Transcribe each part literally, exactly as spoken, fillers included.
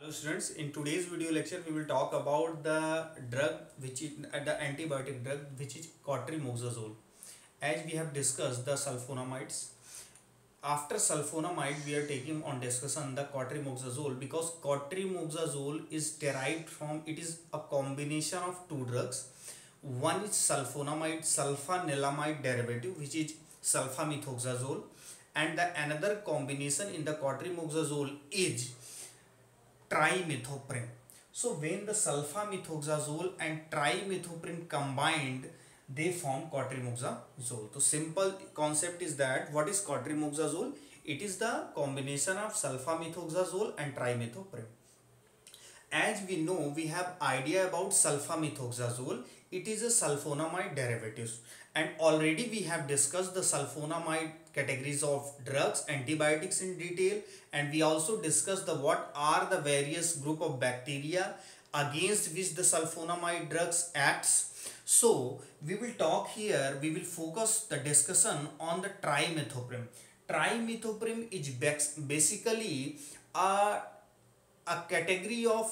Hello students, in today's video lecture we will talk about the drug which is uh, the antibiotic drug which is cotrimoxazole. As we have discussed the sulfonamides, after sulfonamide we are taking on discussion the cotrimoxazole because cotrimoxazole is derived from, it is a combination of two drugs. One is sulfonamide sulfanilamide derivative which is sulfamethoxazole, and the another combination in the cotrimoxazole is trimethoprim. So when the sulfamethoxazole and trimethoprim combined, they form cotrimoxazole. So simple concept is that what is cotrimoxazole? It is the combination of sulfamethoxazole and trimethoprim. As we know, we have idea about sulfamethoxazole. It is a sulfonamide derivative, and already we have discussed the sulfonamide categories of drugs, antibiotics in detail, and we also discussed the what are the various group of bacteria against which the sulfonamide drugs acts. So we will talk here, we will focus the discussion on the trimethoprim. Trimethoprim is basically a a category of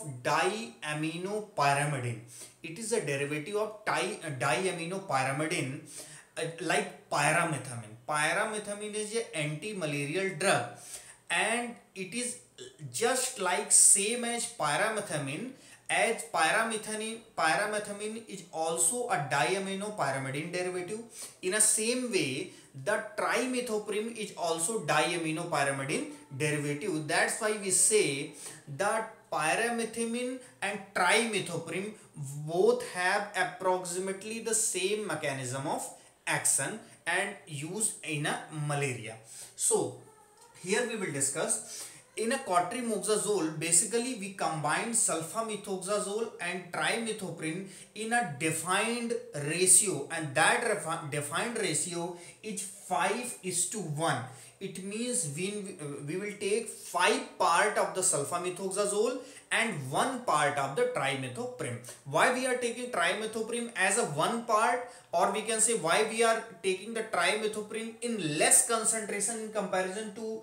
diaminopyrimidine. It is a derivative of diaminopyrimidine, uh, like pyrimethamine. Pyrimethamine is an anti-malarial drug, and it is just like same as pyrimethamine. As pyrimethamine, pyrimethamine is also a diaminopyrimidine derivative. In a same way, the trimethoprim is also diaminopyrimidine derivative. That's why we say that pyrimethamine and trimethoprim both have approximately the same mechanism of action and use in a malaria. So here we will discuss. In a cotrimoxazole, basically we combine sulfamethoxazole and trimethoprim in a defined ratio, and that defined ratio is five is to one. It means we, we will take five part of the sulfamethoxazole and one part of the trimethoprim. Why we are taking trimethoprim as a one part, or we can say why we are taking the trimethoprim in less concentration in comparison to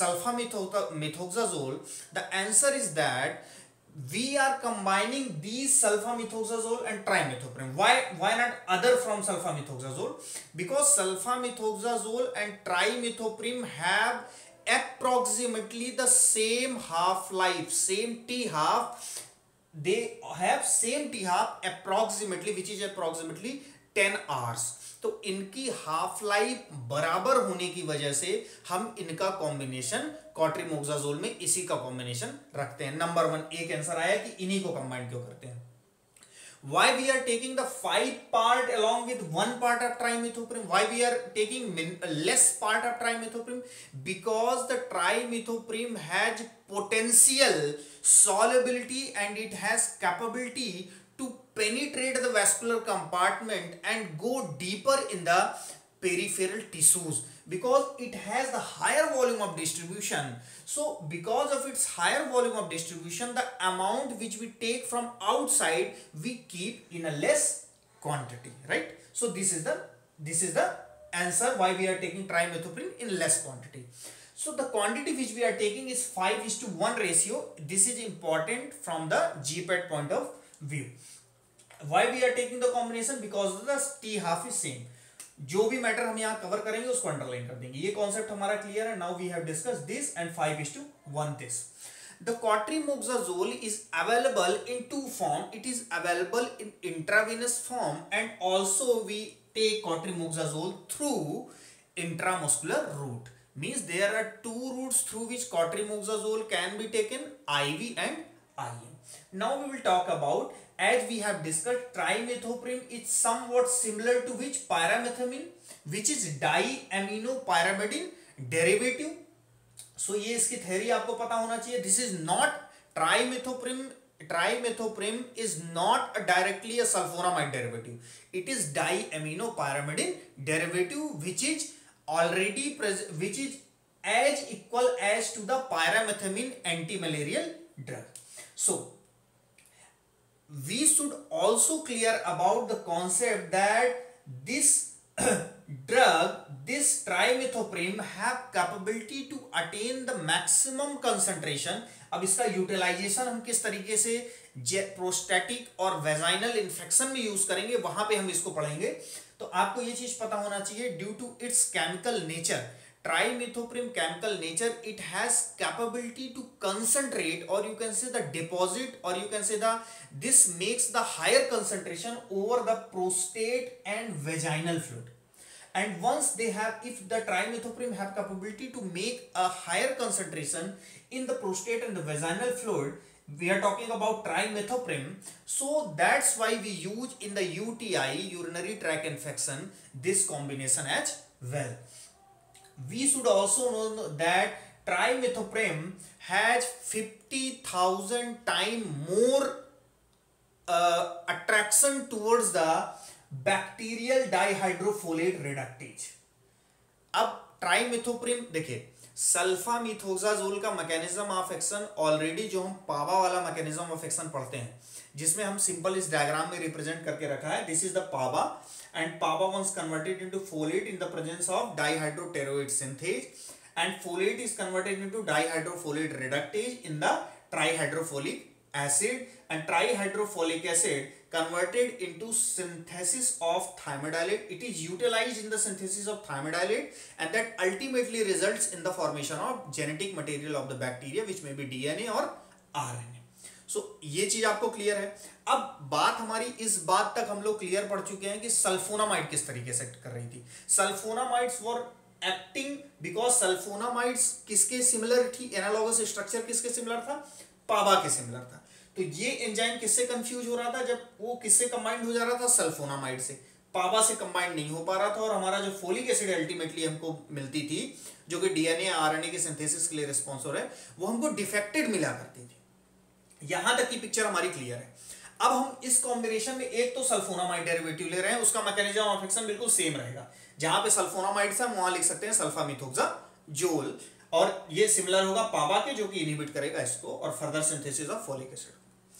sulfamethoxazole? The answer is that we are combining these sulfamethoxazole and trimethoprim. Why, why not other from sulfamethoxazole? Because sulfamethoxazole and trimethoprim have approximately the same half-life, same T-half. They have same T-half approximately, which is approximately ten hours. तो इनकी half life बराबर होने की वजह से हम इनका combination कॉट्रिमोक्साजोल में इसी का कॉम्बिनेशन रखते हैं. नंबर वन एक आंसर आया कि इन्हीं को कंबाइन क्यों करते हैं. Why we are taking the five part along with one part of trimethoprim? Why we are taking less part of trimethoprim? Because the trimethoprim has potential solubility and it has capability to penetrate the vascular compartment and go deeper in the peripheral tissues, because it has the higher volume of distribution. So because of its higher volume of distribution, the amount which we take from outside we keep in a less quantity, right? So this is the this is the answer why we are taking trimethoprim in less quantity. So the quantity which we are taking is five is to one ratio. This is important from the G P A T point of view. Why we are taking the combination? Because the T half is same. जो भी matter हम यहाँ cover करेंगे उसको underline कर देंगे. ये concept हमारा क्लियर है. Now we have discuss this and five is to one this. The cotrimoxazole is available in two form. It is available in intravenous form, and also we take cotrimoxazole through intramuscular route. Means there are two routes through which cotrimoxazole can be taken, I V and I M. Now we will talk about, as we have discussed, trimethoprim is somewhat similar to which pyrimethamine, which is diaminopyrimidine derivative. So ये इसकी theory आपको पता होना चाहिए. This is not trimethoprim. Trimethoprim is not a directly a sulfonamide derivative. It is diaminopyrimidine derivative, which is already present, which is as equal as to the pyrimethamine anti-malarial drug. So we should also clear about the concept that this drug this trimethoprim have capability to attain the maximum concentration. अब इसका utilisation हम किस तरीके से prostatic और vaginal infection में use करेंगे, वहां पे हम इसको पढ़ेंगे. तो आपको ये चीज पता होना चाहिए, due to its chemical nature, trimethoprim chemical nature, it has capability to concentrate, or you can say the deposit, or you can say the this makes the higher concentration over the prostate and vaginal fluid. And once they have, if the trimethoprim have capability to make a higher concentration in the prostate and the vaginal fluid, we are talking about trimethoprim, so that's why we use in the U T I, urinary tract infection, this combination as well. We should also know that trimethoprim has fifty thousand times more uh, attraction towards the bacterial dihydrofolate reductase. अब trimethoprim देखिए, sulfamethoxazole का mechanism of action already जो हम पावा वाला mechanism of action पढ़ते हैं, जिसमें हम सिंपल इस डायग्राम में रिप्रेजेंट करके रखा है. This is the PABA, and pava once converted into folate in the presence of dihydropteroid synthase, and folate is converted into dihydrofolate reductase in the trihydrofolic acid, and trihydrofolic acid converted into synthesis of thymidylate. It is utilized in the synthesis of thymidylate, and that ultimately results in the formation of genetic material of the bacteria, which may be D N A or R N A. So so, ये चीज आपको clear है. अब बात हमारी इस बात तक हम लोग क्लियर पढ़ चुके हैं कि सल्फोनामाइड किस तरीके से कर रही थी. Sulfonamides were acting because sulfonamides किसके सिमिलर थी, एनालॉगस स्ट्रक्चर किसके सिमिलर था, पावा के सिमिलर था. तो ये एंजाइम किससे कंफ्यूज हो रहा था, जब वो किससे कंबाइंड हो जा रहा था, सल्फोनामाइड से. पावा से कंबाइंड नहीं हो पा रहा था, और हमारा जो फोलिक एसिड अल्टीमेटली हमको मिलती थी, जो कि डीएनए आरएनए के सिंथेसिस के लिए रिस्पॉन्सिबल है, वो हमको डिफेक्टेड मिला करती थी. यहां तक की पिक्चर हमारी क्लियर है. अब हम इस कॉम्बिनेशन में एक तो सल्फोनामाइड डेरिवेटिव ले रहे हैं, उसका मैकेनिज्म ऑफ एक्शन बिल्कुल सेम रहेगा. जहां पे सल्फोनामाइड है वहां लिख सकते हैं सल्फामिथोक्साजोल, और ये सिमिलर होगा पावा के, जो कि इनहिबिट करेगा इसको और further synthesis of folic acid.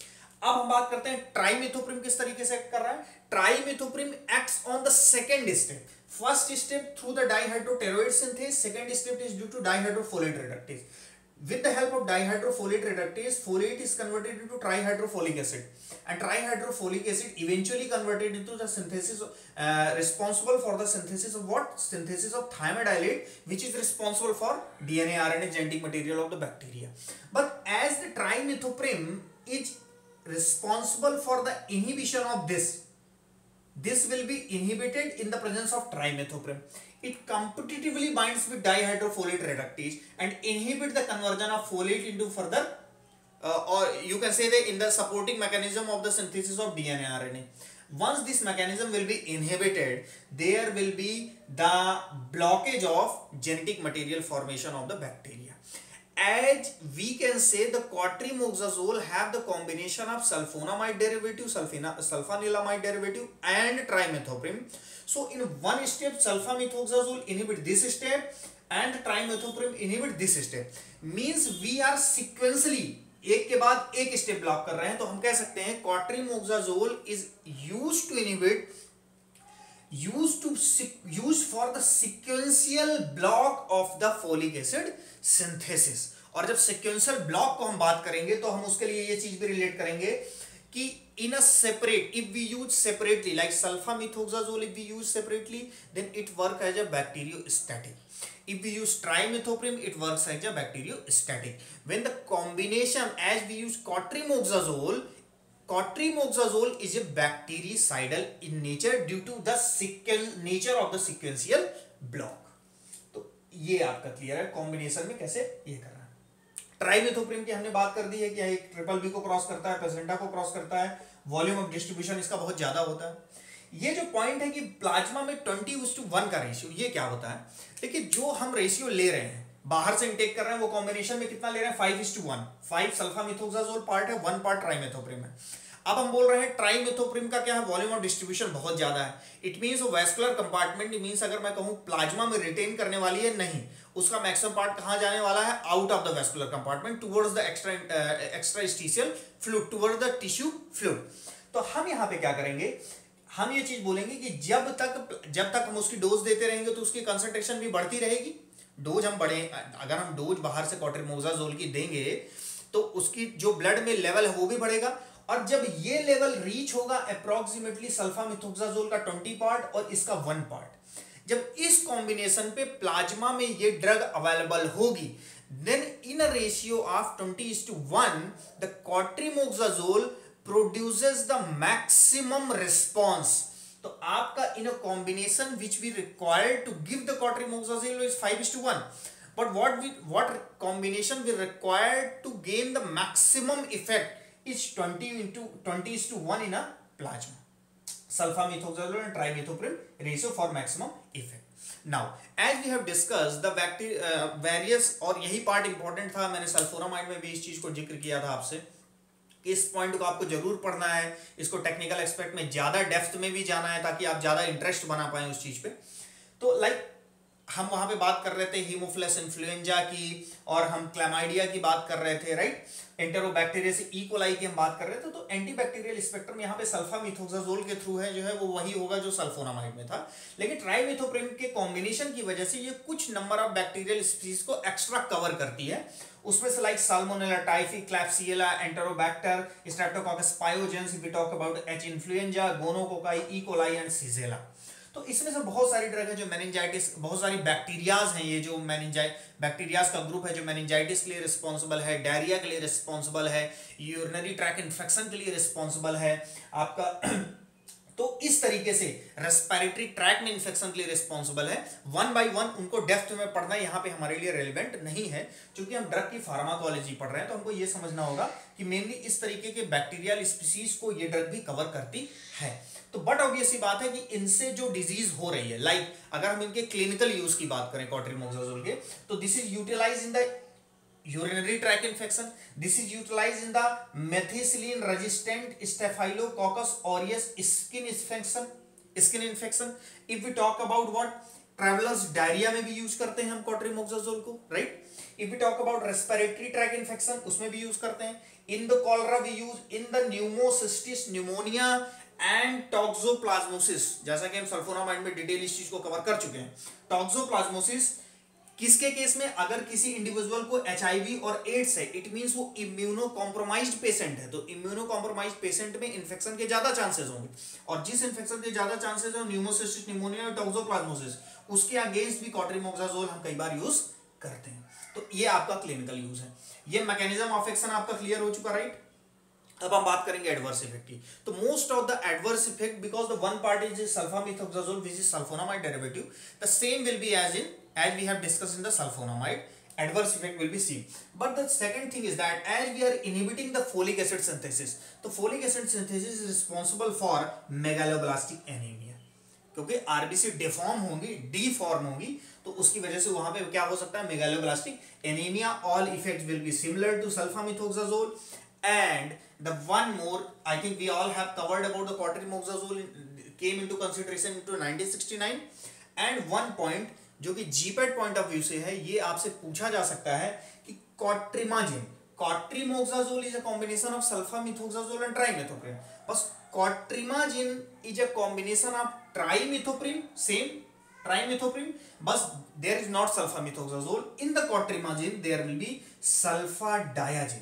अब हम बात करते हैं ट्राइमेथोप्रिम किस तरीके से एक्ट कर रहा है. Trimethoprim acts on the second step. First step through the dihydropteroate synthase, second step is due to dihydrofolate reductase. With the help of dihydrofolate reductase, folate is converted into trihydrofolic acid, and trihydrofolic acid eventually converted into the synthesis of, uh, responsible for the synthesis of what? Synthesis of thymidylate, which is responsible for D N A R N A genetic material of the bacteria. But as the trimethoprim is responsible for the inhibition of this, this will be inhibited in the presence of trimethoprim. It competitively binds with dihydrofolate reductase and inhibit the conversion of folate into further, uh, or you can say that in the supporting mechanism of the synthesis of D N A R N A. Once this mechanism will be inhibited, there will be the blockage of genetic material formation of the bacteria. As we can say, the quatrimoxazole have the combination of sulfonamide derivative, sulfina, sulfanilamide derivative, and trimethoprim. So in one step, sulfamethoxazole inhibit this step, and trimethoprim inhibit this step. Means we are sequentially एक के बाद एक step block कर रहे हैं. तो हम कह सकते हैं quatrimoxazole is used to inhibit, used to used for the sequential block of the folic acid synthesis. और जब sequential block को हम बात करेंगे तो हम उसके लिए ये चीज भी रिलेट करेंगे कि in a separate, if we use separately, like sulfamethoxazole, if we use separately, then it works as a bacteriostatic. If we use trimethoprim, it works as a bacteriostatic. When the combination, as we use quatrimoxazole, quatrimoxazole is a bactericidal in nature due to the sequence nature of the sequential block. तो ये आपका clear है combination में कैसे ये कर रहा है. ट्राइमेथोप्रिम की हमने बात कर दी है कि एक ट्रिपल बी को क्रॉस करता है, प्लेसेंटा को क्रॉस करता है, वॉल्यूम ऑफ डिस्ट्रीब्यूशन इसका बहुत ज्यादा होता है. ये जो पॉइंट है कि प्लाज्मा में ट्वेंटी टू वन का रेशियो, ये क्या होता है, देखिए जो हम रेशियो ले रहे हैं, बाहर से इनटेक कर रहे हैं, वो कॉम्बिनेशन में कितना ले रहे हैं, five is to one. Five sulfamethoxazole part है, वन पार्ट ट्राइमेथोप्रिम है. अब हम बोल रहे हैं ट्राइमेथोप्रिम का क्या है, वॉल्यूम ऑफ डिस्ट्रीब्यूशन बहुत ज्यादा है. इट मींस वो वैस्कुलर कंपार्टमेंट, इट मींस अगर मैं कहूं प्लाज्मा में रिटेन करने वाली है, नहीं, उसका मैक्सिमम पार्ट कहां जाने वाला है, out of the vascular compartment towards the extra interstitial fluid, towards the tissue fluid. तो हम यहां पे क्या करेंगे, हम ये चीज बोलेंगे कि जब तक जब तक हम उसकी डोज देते रहेंगे तो उसकी कंसंट्रेशन भी बढ़ती रहेगी। डोज हम बढ़े, अगर हम डोज बाहर से कॉट्रिमोक्साजोल की देंगे तो उसकी जो ब्लड में लेवल है वो भी बढ़ेगा, और जब ये लेवल रीच होगा अप्रोक्सीमेटली सल्फामिथोक्साजोल का ट्वेंटी पार्ट और इसका वन पार्ट, जब इस कॉम्बिनेशन पे प्लाज्मा में ये ड्रग अवेलेबल होगी, then in a ratio of twenty is to one, the cotrimoxazole produces the maximum response. तो आपका in a combination which we required to give the कॉट्रिमोक्साजोल is five is to one, but what we what combination we required to gain the maximum effect is twenty into twenty is to one in a plasma. Sulfamethoxazole and trimethoprim ratio for maximum effect. Now as we have discussed the bacteria uh, various, और यही part important था, मैंने sulphonamide में भी इस चीज को जिक्र किया था आपसे कि इस पॉइंट को आपको जरूर पढ़ना है, इसको टेक्निकल एक्सपेक्ट में ज्यादा डेप्थ में भी जाना है ताकि आप ज्यादा इंटरेस्ट बना पाए उस चीज पे। तो लाइक हम वहां पे बात कर रहे थे हीमोफिलस इन्फ्लुएंजा की, और हम क्लैमाइडिया की बात कर रहे थे, राइट, एंटेरोबैक्टीरिया से ई कोलाई की हम बात कर रहे थे। तो एंटीबैक्टीरियल स्पेक्ट्रम यहाँ पे सल्फामिथोक्साजोल के थ्रू है जो है वो वही होगा जो सल्फोनामाइड में था, लेकिन ट्राइमिथोप्रिम के कॉम्बिनेशन की वजह से ये कुछ नंबर ऑफ बैक्टीरियल स्पीसीज को एक्स्ट्रा कवर करती है, उसमें से like Salmonella typhi, Klebsiella, Enterobacter, Streptococcus pyogenes, if we talk about H influenzae, gonococci, E coli and Shigella. तो इसमें से बहुत सारी ड्रग है जो मेनिंजाइटिस, बहुत सारी बैक्टीरियाज हैं ये जो मेनिंजाइट बैक्टीरियाज का ग्रुप है जो मेनिंजाइटिस के लिए रिस्पॉन्सिबल है, डायरिया के लिए रिस्पॉन्सिबल है, यूरिनरी ट्रैक इन्फेक्शन के लिए रिस्पॉन्सिबल है आपका तो इस तरीके से रेस्पिरेटरी ट्रैक में इन्फेक्शन के लिए रिस्पॉन्सिबल है। वन बाय वन उनको डेप्थ में पढ़ना यहाँ पे हमारे लिए रेलिवेंट नहीं है, क्योंकि हम ड्रग की फार्माकोलॉजी पढ़ रहे हैं, तो हमको ये समझना होगा कि मेनली इस तरीके के बैक्टीरियल स्पीसीज को ये ड्रग भी कवर करती है। तो बट ऑब्वियस सी बात है कि इनसे जो डिजीज हो रही है, लाइक अगर हम इनके क्लिनिकल यूज की बात करें कॉट्रिमोक्साजोल के, तो this is utilize in the urinary tract infection, this is utilized in the methicillin resistant staphylococcus aureus skin infection skin infection if we talk about what travelers diarrhea में भी use करते हैं हम कॉट्रिमोक्साजोल को, right. if we talk about respiratory tract infection उसमें भी use करते हैं, in the cholera we use in the pneumocystis pneumonia and toxoplasmosis, जैसा कि हम सल्फोनामाइड में डिटेल इस चीज को कवर कर चुके हैं। टॉक्सोप्लाज्मोसिस किसके केस में, अगर किसी इंडिविजुअल को एचआईवी और एड्स है, इट मींस वो इम्यूनो कॉम्प्रोमाइज्ड पेशेंट है, तो इम्यूनो कॉम्प्रोमाइज्ड पेशेंट में इन्फेक्शन के ज्यादा चांसेस होंगे, और जिस इन्फेक्शन के ज्यादा चांसेस है न्यूमोसिस्टिस निमोनिया और टॉक्सोप्लाज्मोसिस, उसके अगेंस्ट भी कॉट्रिमोक्साजोल हम कई बार यूज करते हैं। तो ये आपका क्लिनिकल यूज है। ये मैकेनिज्म ऑफ एक्शन आपका क्लियर हो चुका, राइट। अब हम बात करेंगे एडवर्स इफेक्ट की। तो most of the adverse effect, because the one part is sulfamethoxazole which is sulfonamide derivative, the same will be as in as we have discussed in the sulfonamide, adverse effect will be seen. But the second thing is that as we are inhibiting the folic acid synthesis, तो folic acid synthesis is responsible for megaloblastic anemia, क्योंकि RBC deform होंगी, deform होंगी, तो उसकी वजह से वहां पे क्या हो सकता है, megaloblastic anaemia. All effects will be similar to sulfamethoxazole. And the one more, I think we all have covered about the cotrimoxazole came into consideration into nineteen sixty-nine, and one point जो कि GPAT point of view से है, ये आपसे पूछा जा सकता है कि cotrimazine, cotrimoxazole is a combination of sulfamethoxazole and trimethoprim, बस cotrimazine is a combination of trimethoprim, same trimethoprim, बस there is not sulfamethoxazole in the cotrimazine, there will be sulfadiazine.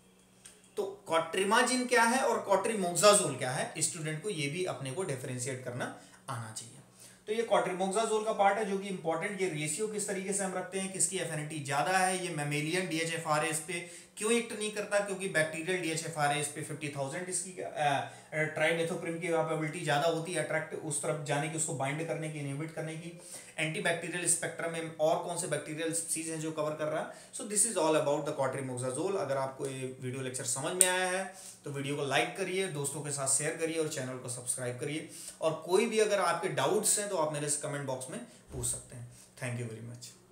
तो कॉट्रिमाजिन क्या है और कॉट्रिमोक्साजोल क्या है, स्टूडेंट को ये भी अपने को डिफरेंशिएट करना आना चाहिए। तो ये कॉट्रिमोक्साजोल का पार्ट है जो कि इंपॉर्टेंट, ये रेशियो किस तरीके से हम रखते हैं, किसकी एफिनिटी ज्यादा है, ये मैमेलियन डीएचएफआरएस पे क्यों एक्ट नहीं करता, क्योंकि बैक्टीरियल डीएचएफआरएस पे फिफ्टी थाउजेंड इसकी ट्राइमेथोप्रिम की कैपेबिलिटी ज्यादा होती है अट्रैक्ट उस तरफ जाने की, उसको बाइंड करने की, इनहिबिट करने की। एंटीबैक्टीरियल स्पेक्ट्रम में और कौन से बैक्टीरियल स्पीसीज हैं जो कवर कर रहा है। So this is all about the cotrimoxazole. अगर आपको ये वीडियो लेक्चर समझ में आया है तो वीडियो को लाइक करिए, दोस्तों के साथ शेयर करिए और चैनल को सब्सक्राइब करिए, और कोई भी अगर आपके डाउट्स हैं तो आप मेरे से कमेंट बॉक्स में पूछ सकते हैं। Thank you very much.